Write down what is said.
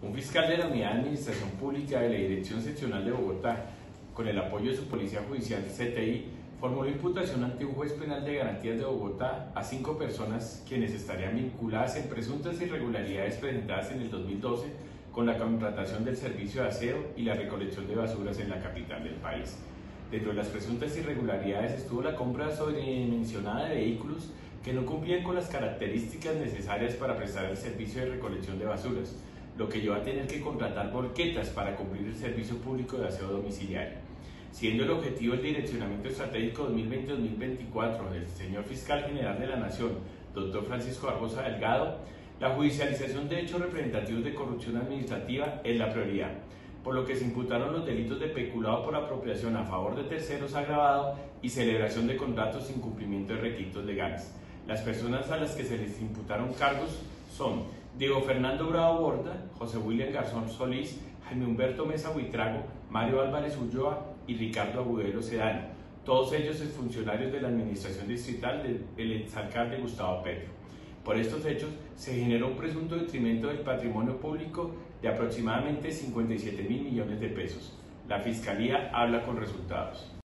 Un fiscal de la Unidad de Administración Pública de la Dirección Seccional de Bogotá, con el apoyo de su Policía Judicial CTI, formuló imputación ante un juez penal de garantías de Bogotá a 5 personas quienes estarían vinculadas en presuntas irregularidades presentadas en el 2012 con la contratación del servicio de aseo y la recolección de basuras en la capital del país. Dentro de las presuntas irregularidades estuvo la compra sobredimensionada de vehículos que no cumplían con las características necesarias para prestar el servicio de recolección de basuras, lo que llevó a tener que contratar volquetas para cumplir el servicio público de aseo domiciliario. Siendo el objetivo el direccionamiento estratégico 2020-2024 del señor Fiscal General de la Nación, Dr. Francisco Barbosa Delgado, la judicialización de hechos representativos de corrupción administrativa es la prioridad, por lo que se imputaron los delitos de peculado por apropiación a favor de terceros agravado y celebración de contratos sin cumplimiento de requisitos legales. Las personas a las que se les imputaron cargos son Diego Fernando Bravo Borda, José William Garzón Solís, Jaime Humberto Mesa Buitrago, Mario Álvarez Ulloa y Ricardo Agudelo Sedano, todos ellos exfuncionarios de la Administración Distrital del exalcalde Gustavo Petro. Por estos hechos se generó un presunto detrimento del patrimonio público de aproximadamente 57.000 millones de pesos. La Fiscalía habla con resultados.